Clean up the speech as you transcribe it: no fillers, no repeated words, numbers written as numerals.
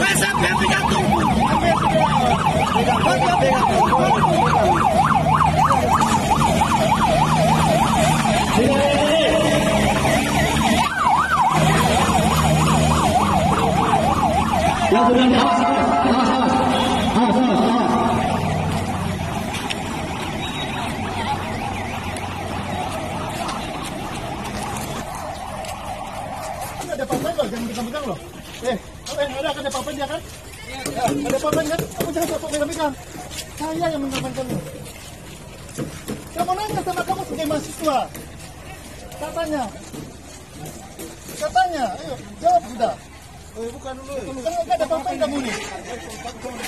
Ada apa-apa loh, jangan pegang-pegang loh. Ada apa-apa dia kan? Ya, ada apa-apa kan? Kamu jangan pegang-pegang. Saya yang mengamankan kamu. Kamu nanya sama kamu sebagai mahasiswa. Katanya, ayo jawab sudah. Bukan dulu. Kan nggak ada apa-apa kamu nih.